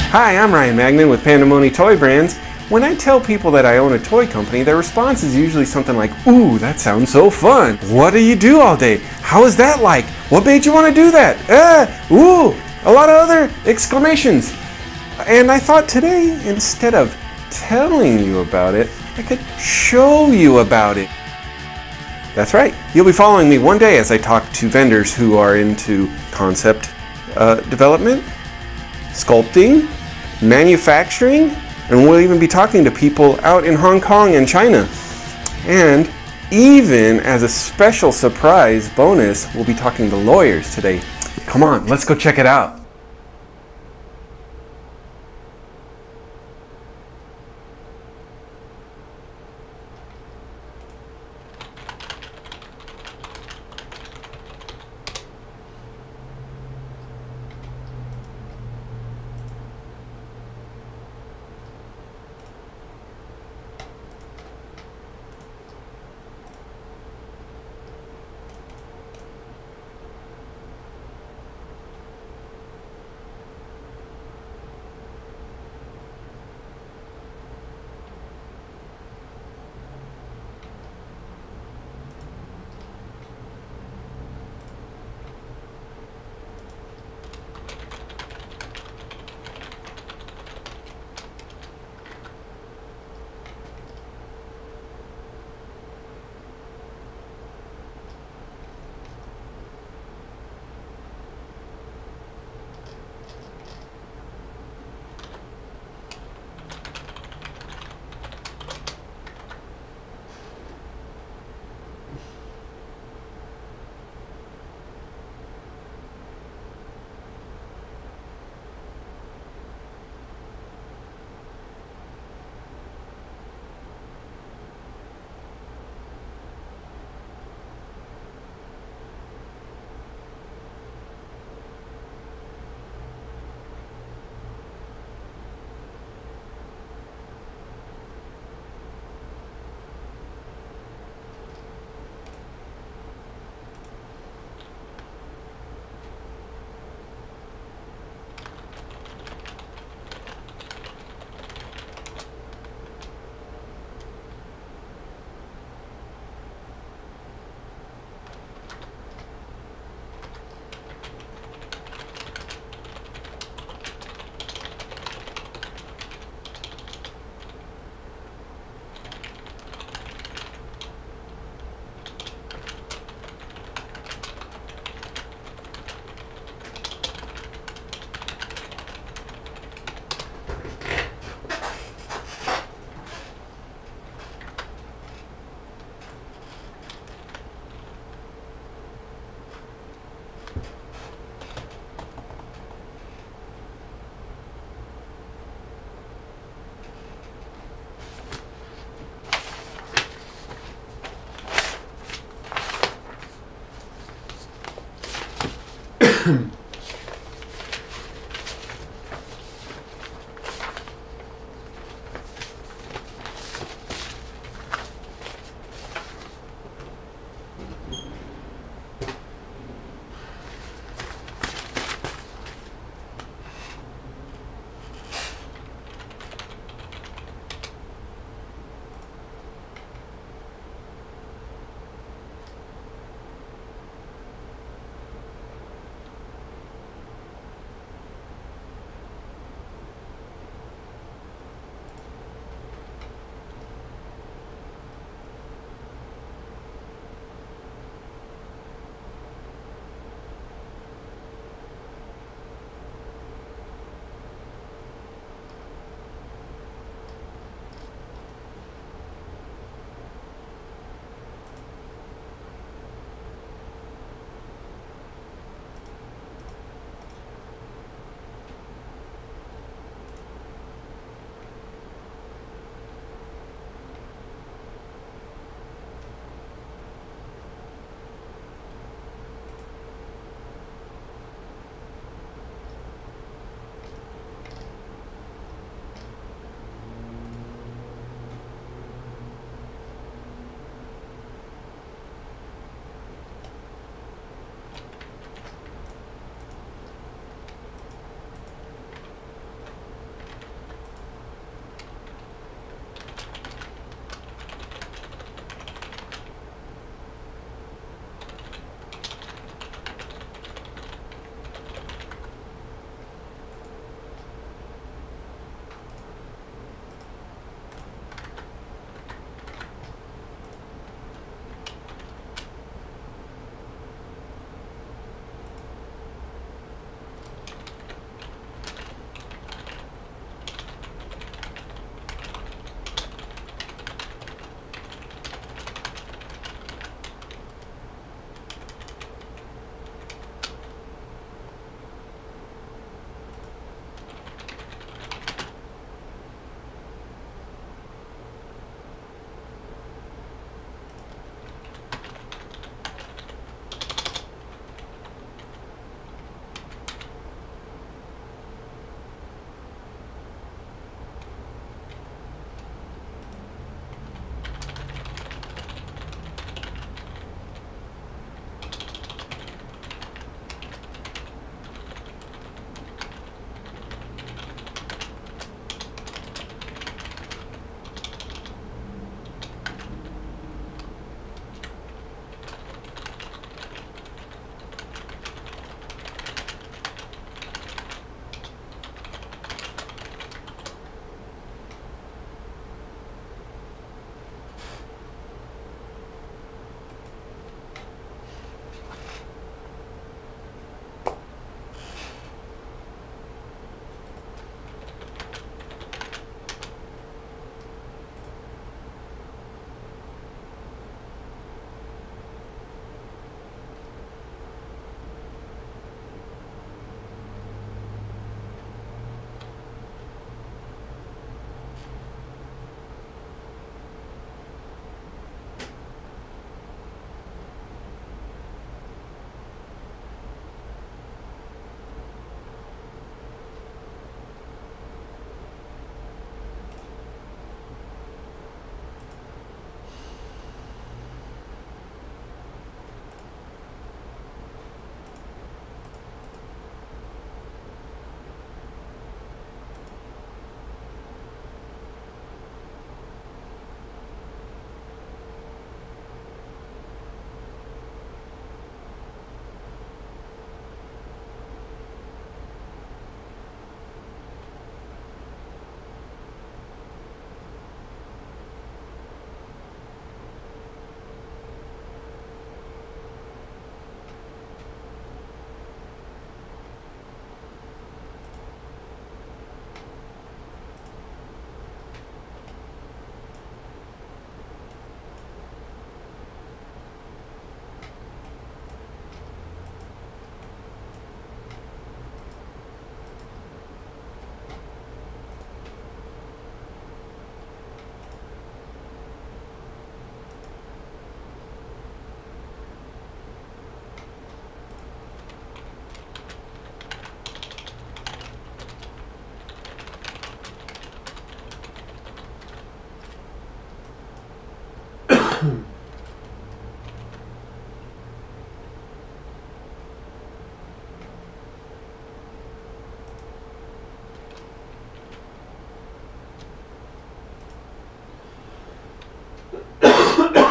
Hi, I'm Ryan Magnon with Panda Mony Toy Brands. When I tell people that I own a toy company, their response is usually something like, "Ooh, that sounds so fun. What do you do all day? How is that like? What made you want to do that? Ooh," a lot of other exclamations. And I thought today, instead of telling you about it, I could show you about it. That's right. You'll be following me one day as I talk to vendors who are into concept development, sculpting, manufacturing, and we'll even be talking to people out in Hong Kong and China. And even as a special surprise bonus, we'll be talking to lawyers today. Come on, let's go check it out.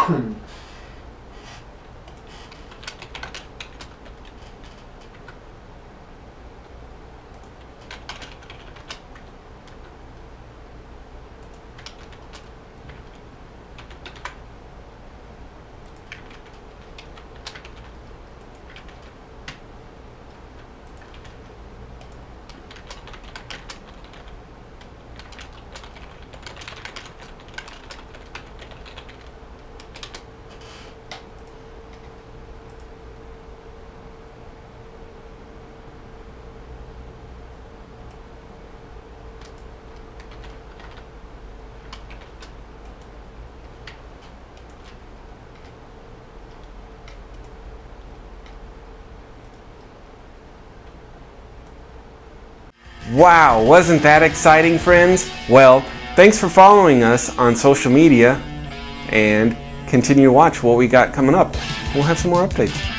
Wow, wasn't that exciting, friends? Well, thanks for following us on social media, and continue to watch what we got coming up. We'll have some more updates.